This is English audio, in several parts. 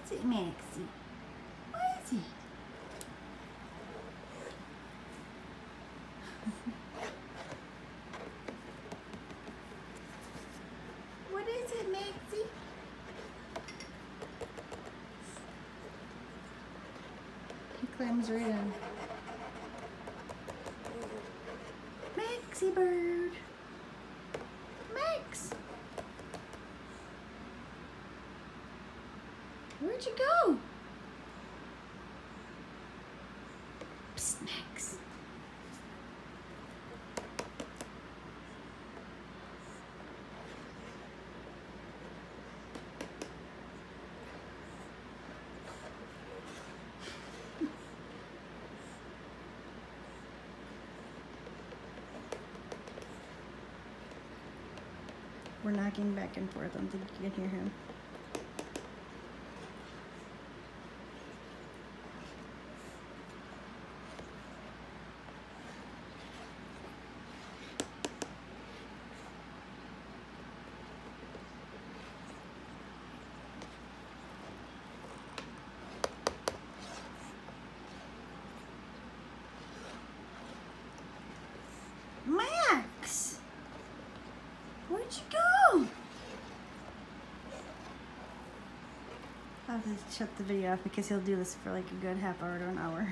is it, Maxie? What is it? What is it, Maxie? He climbs right in. Maxie bird. Max. Where'd you go? Psst, Max. We're knocking back and forth. I don't think you can hear him. Max! Where'd you go? I'll have to shut the video off because he'll do this for like a good half hour to an hour.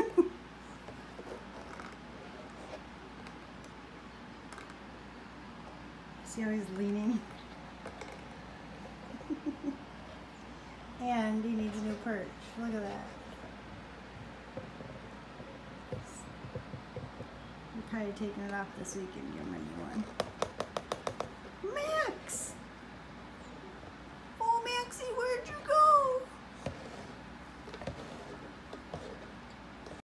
See how he's leaning? And he needs a new perch. Look at that. I'm probably taking it off this week and give him a new one. Max!